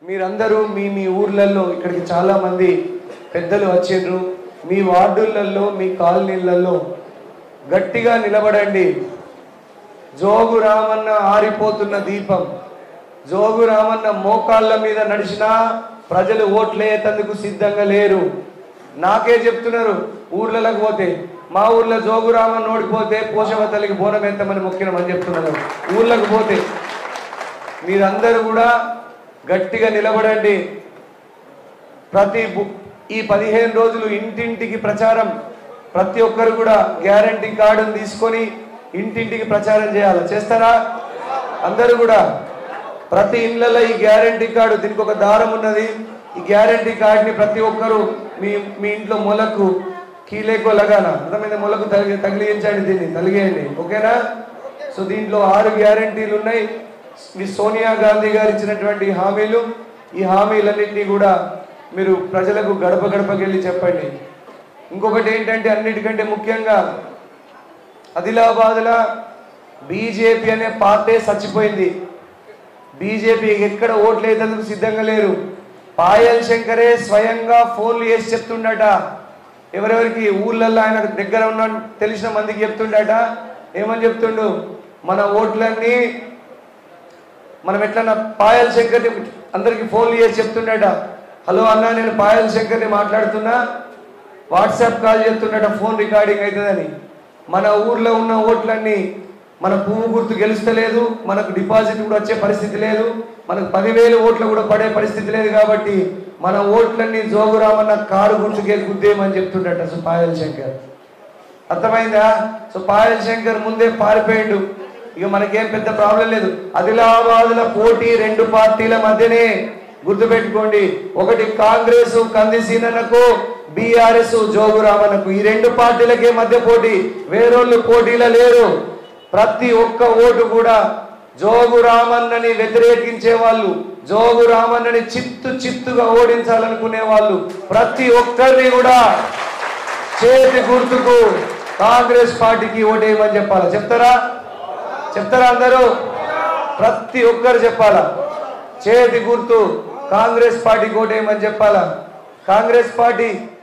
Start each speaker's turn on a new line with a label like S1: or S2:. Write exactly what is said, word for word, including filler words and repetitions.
S1: మీరందరూ మీ మీ ఊర్లలో ఇక్కడికి చాలా మంది పెద్దలు వచ్చిండ్రు మీ వార్డులలో మీ కాలనీలలో గట్టిగా నిలబడండి జోగు రామన్న ఆరిపోతున్న దీపం జోగు రామన్న మోకాళ్ళ మీద నడిచినా ప్రజలు ఓట్లేయేందుకు సిద్ధంగా లేరు నాకే చెప్తున్నారు ఊర్లలకు పోతే మా ఊర్లో జోగు రామన్న ఓడిపోతే పోషమ్మ తల్లికి బోనం ఎత్తమని మొక్కినమని చెప్తున్నారు ఊర్లకు పోతే మీరందరూ కూడా గట్టిగా నిలబడండి ప్రతి ఈ పదిహేను రోజులు ఇంటింటికి ప్రచారం ప్రతి ఒక్కరు కూడా గ్యారెంటీ కార్డును తీసుకొని ఇంటింటికి ప్రచారం చేయాలి చేస్తారా అందరూ కూడా ప్రతి ఇళ్ళలో ఈ గ్యారెంటీ కార్డు దీనికి ఒక దారం ఉన్నది ఈ గ్యారెంటీ కార్డుని ప్రతి ఒక్కరు మీ మీ ఇంట్లో మొలకు కీలేకో లగాన మీద మొలకు తగిలి తగిలించండి దీన్ని తగిలియండి ఓకేనా సో దీంట్లో ఆరు గ్యారెంటీలు ఉన్నాయి మీ సోనియా గాంధీ గారు ఇచ్చినటువంటి హామీలు ఈ హామీలన్నింటినీ కూడా మీరు ప్రజలకు గడప గడపకి వెళ్ళి చెప్పండి ఇంకొకటి ఏంటంటే అన్నిటికంటే ముఖ్యంగా ఆదిలాబాద్లో బీజేపీ అనే పార్టీ చచ్చిపోయింది బీజేపీ ఎక్కడ ఓట్లు వేసేందుకు సిద్ధంగా లేరు పాయల్ శంకరే స్వయంగా ఫోన్లు చేసి చెప్తుండట ఎవరెవరికి ఊళ్ళల్లో ఆయన దగ్గర ఉన్న తెలిసిన మందికి చెప్తుండట ఏమని చెప్తుండు మన ఓట్లన్నీ మనం ఎట్లన్నా పాయల్ శంకర్ని అందరికి ఫోన్లు చేసి చెప్తుండట హలో అన్న నేను పాయల్ శంకర్ని మాట్లాడుతున్నా వాట్సాప్ కాల్ చేస్తున్నట ఫోన్ రికార్డింగ్ అవుతుందని మన ఊర్లో ఉన్న ఓట్లన్నీ మన పువ్వు గుర్తు గెలుస్తలేదు మనకు డిపాజిట్ కూడా వచ్చే పరిస్థితి లేదు మనకు పదివేలు ఓట్లు కూడా పడే పరిస్థితి లేదు కాబట్టి మన ఓట్లన్నీ జోగురామన్న కారు గుర్తుకే గుద్దేమని చెప్తుండట సో పాయల్ శంకర్ అర్థమైందా సో పాయల్ శంకర్ ముందే పారిపోయిండు ఇక మనకేం పెద్ద ప్రాబ్లం లేదు ఆదిలాబాద్లో పోటీ రెండు పార్టీల మధ్యనే గుర్తుపెట్టుకోండి ఒకటి కాంగ్రెస్ కందిసీనకు బీఆర్ఎస్ జోగురామన్నకు ఈ రెండు పార్టీలకే మధ్య పోటీ వేరోళ్ళు పోటీలో లేరు ప్రతి ఒక్క ఓటు కూడా జోగురామన్నని వ్యతిరేకించే వాళ్ళు జోగురామన్నని చిత్తు చిత్తుగా ఓడించాలనుకునే వాళ్ళు ప్రతి ఒక్కరిని కూడా చేతి గుర్తుకు కాంగ్రెస్ పార్టీకి ఓటేయమని చెప్పాలా చెప్తారా చెప్తారా అందరూ ప్రతి ఒక్కరు చెప్పాలా చేతి గుర్తు కాంగ్రెస్ పార్టీకి ఓటేయమని చెప్పాలా కాంగ్రెస్ పార్టీ